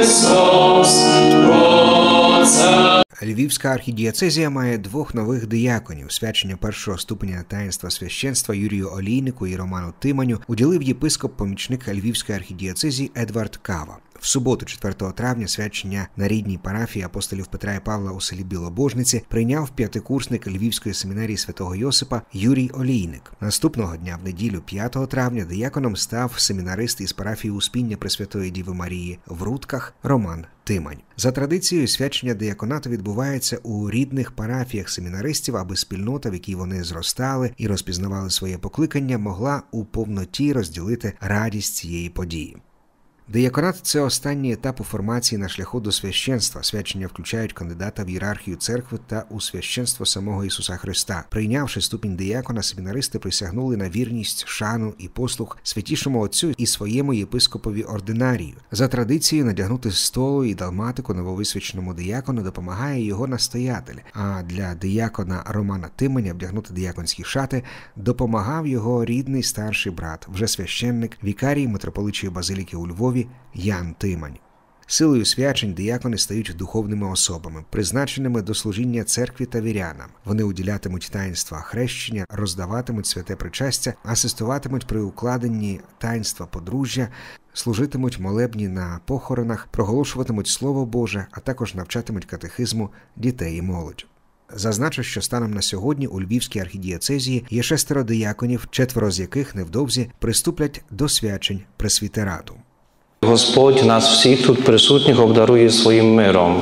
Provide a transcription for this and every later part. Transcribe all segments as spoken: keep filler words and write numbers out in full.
Львівська архідієцезія має двох нових дияконів. Свячення першого ступеня таїнства священства Юрію Олійнику і Роману Тиманю уділив єпископ-помічник Львівської архідієцезії Едвард Кава. В суботу, четвертого травня, свячення на рідній парафії апостолів Петра і Павла у селі Білобожниці прийняв п'ятикурсник Львівської семінарії святого Йосипа Юрій Олійник. Наступного дня, в неділю, п'ятого травня, дияконом став семінарист із парафії Успіння Пресвятої Діви Марії в Рудках Роман Тимань. За традицією, свячення дияконату відбувається у рідних парафіях семінаристів, аби спільнота, в якій вони зростали і розпізнавали своє покликання, могла у повноті розділити радість цієї події. Дияконат – це останній етап у формації на шляху до священства. Свячення включають кандидата в ієрархію церкви та у священство самого Ісуса Христа. Прийнявши ступінь диякона, семінаристи присягнули на вірність, шану і послух святішому Отцю і своєму єпископові ординарію. За традицією, надягнути столу і далматику нововисвяченому диякону допомагає його настоятель, а для диякона Романа Тиманя вдягнути дияконські шати допомагав його рідний старший брат, вже священник, вікарій митрополичої базиліки у Львові Ян Тимань. Силою свячень диякони стають духовними особами, призначеними до служіння церкві та вірянам. Вони уділятимуть таїнства хрещення, роздаватимуть святе причастя, асистуватимуть при укладенні таїнства подружжя, служитимуть молебні на похоронах, проголошуватимуть Слово Боже, а також навчатимуть катехизму дітей і молодь. Зазначу, що станом на сьогодні у Львівській архідієцезії є шестеро дияконів, четверо з яких невдовзі приступлять до свячень пресвітерату. Господь нас всіх тут присутніх обдарує своїм миром.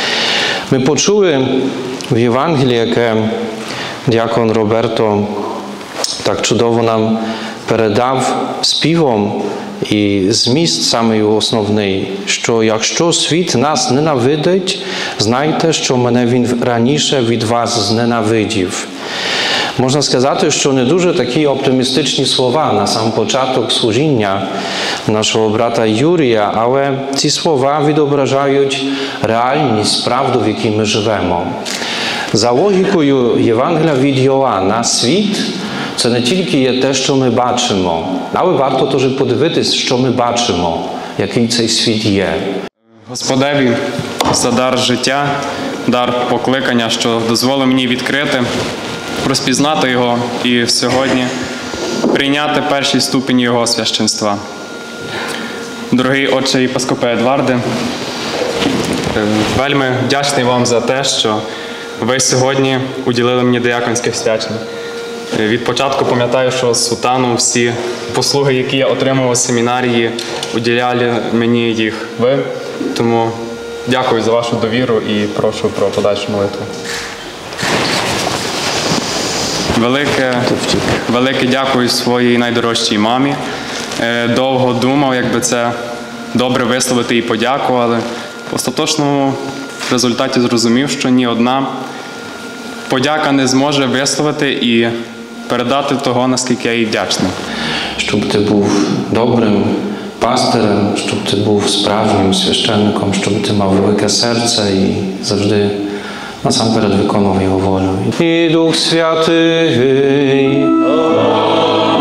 Ми почули в Євангелії, яке діакон Роберто так чудово нам передав співом, і зміст саме його основний, що якщо світ нас ненавидить, знайте, що мене він раніше від вас зненавидів. Можна сказати, що не дуже такі оптимістичні слова на сам початок служіння нашого брата Юрія, але ці слова відображають реальність, правду, в якій ми живемо. За логікою Євангелія від Йоанна, світ – це не тільки є те, що ми бачимо, але варто теж подивитись, що ми бачимо, який цей світ є. Господеві за дар життя, дар покликання, що дозволив мені відкрити, розпізнати його і сьогодні прийняти перший ступінь його священства. Дорогий отче єпископе Едварде, вельми вдячний вам за те, що ви сьогодні уділили мені дияконське свячення. Від початку пам'ятаю, що з сутану всі послуги, які я отримував у семінарії, уділяли мені їх ви. Тому дякую за вашу довіру і прошу про подальшу молитву. Велике, велике дякую своїй найдорожчій мамі. Довго думав, як би це добре висловити і подяку, але в остаточному результаті зрозумів, що ні одна подяка не зможе висловити і передати того, наскільки я їй вдячний. Щоб ти був добрим пастирем, щоб ти був справжнім священником, щоб ти мав велике серце і завжди насамперед виконував його волю. І Дух Святий.